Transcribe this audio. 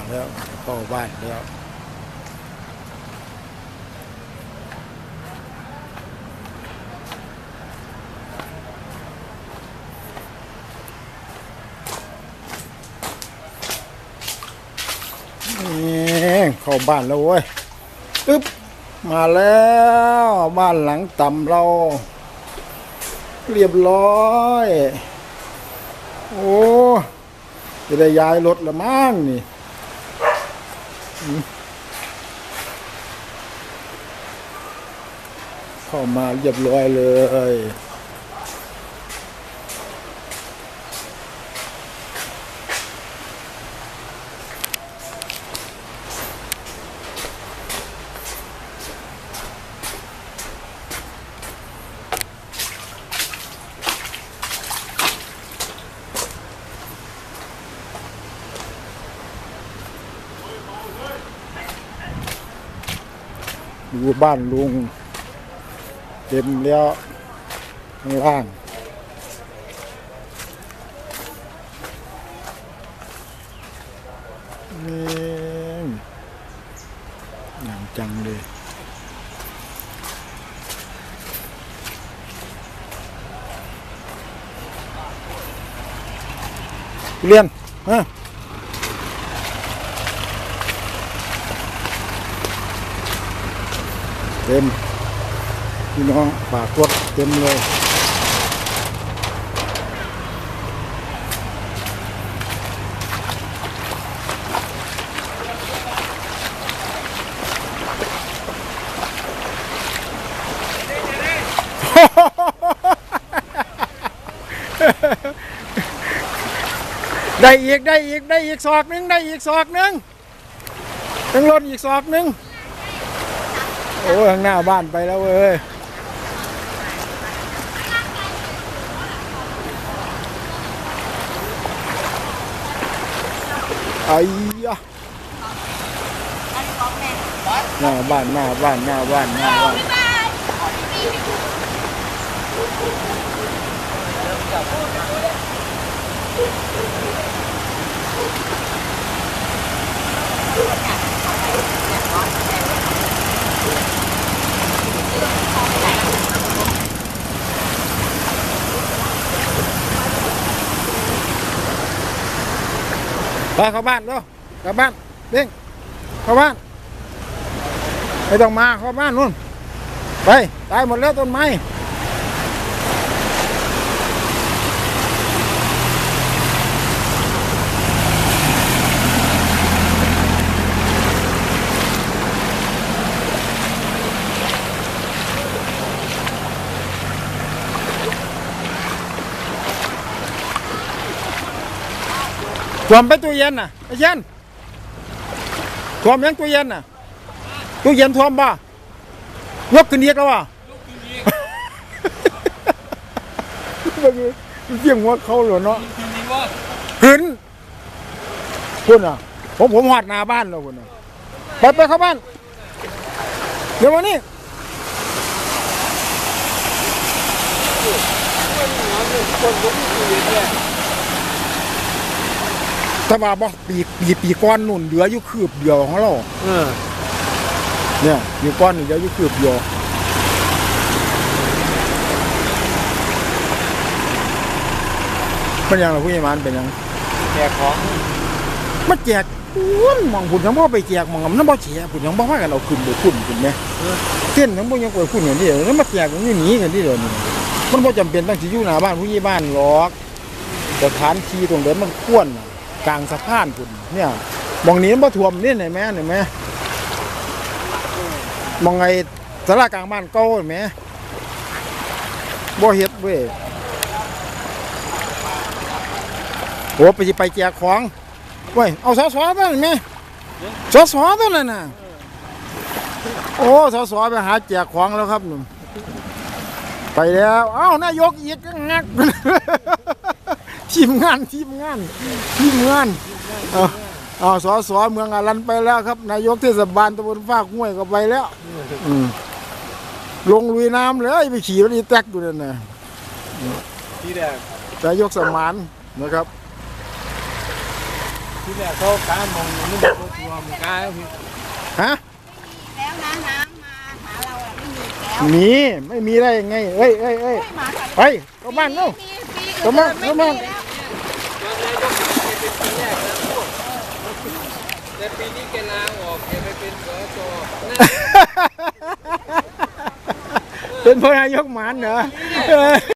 แล้วเข้าบ้านแล้วนี่เข้าบ้านแล้วเว้ยตึ๊บมาแล้วบ้านหลังต่ำเราเรียบร้อยโอ้จะได้ย้ายรถละมั้งนี่เข้ามาเรียบร้อยเลยดูบ้านลุงเต็มแล้วข้างล่างนี่อย่างจังเลยเรียนฮะเต็มพี่น้องฝากกดเต็มเลยได้อีกศอกหนึ่งต้องลดอีกศอกหนึ่งโอ้ข้างหน้าบ้านไปแล้วเว้ยไอ้ยะหน้าบ้านไปเข้าบ้านเร็วกลับบ้านเด้งเข้าบ้านไม่ต้องมาเข้าบ้านนู่นไปตายหมดแล้วต้นไม้ท่วมไปตู้เย็นน่ะไอ้เช่นท่วมยังตู้เย็นน่ะตู้เย็นท่วมป่ะยกขึ้นเยกแล้วว่ะเยี่ยงว่าเขาเหรอเนาะขึ้นคุณอ่ะผมหอดหน้าบ้านแล้วคุณอ่ะไปเข้าบ้านเดี๋ยววันนี้ถ้าว่าบอกปีก้อนนุ่นเหลืออยู่คืบเดียวของเราเนี่ยอยู่ก้อนเหลืออยู่คืบเดียวเป็นยังไงผู้ใหญ่บ้านเป็นยังแจกของมาแจกมองผุนยังบ่ไปแจกมองน้ำบ่แจกผุนยังบ่ว่ากันเอาขึ้นไปขึ้นไหมเส้นยังบ่ยังไปขึ้นอย่างนี้แล้วมาแจกอย่างนี้หนีกันที่เดียวนี่มันบ่จำเป็นต้องที่อยู่หน้าบ้านผู้ใหญ่บ้านหรอกแต่ฐานทีตรงเดินมันข้วนกลางสะพานคุณเนี่ยมองนี้มันท่วมนี่เห็นไหมมองไงสารากลางบ้านเก่าเห็นไหมบ่เฮ็ดเว้ยโอ้ไปแจกของเว้ยเอาสอตัวเห็นไหมสอตัวนั่นน่ะโอ้สอไปหาแจกของแล้วครับหนุ่มไปแล้วเอ้านายกอีกงักทีมงานสเมืองอารันไปแล้วครับนายกเทศบาลตำบลฟากห้วยก็ไปแล้วลงลุยน้ำเลยไปขี่รถอีแท็กอยู่นั่นน่ะที่แดงนายกสมานนะครับที่แรกเขาการมองมันบอกว่าตัวมันกายพี่ฮะแล้วนะน้ำมาหาเราอะไม่มีแล้วมีไม่มีได้ยังไงเอ้ยเฮ้ยหมากัดไปเข้าบ้านเนาะปีเข้ามาไม่เข้ามามีแล้วเป็นปีแรกนะพวกแต่ปีนี้แกลาออกแกไปเป็นสจเป็นพลนายกหมานเหรอ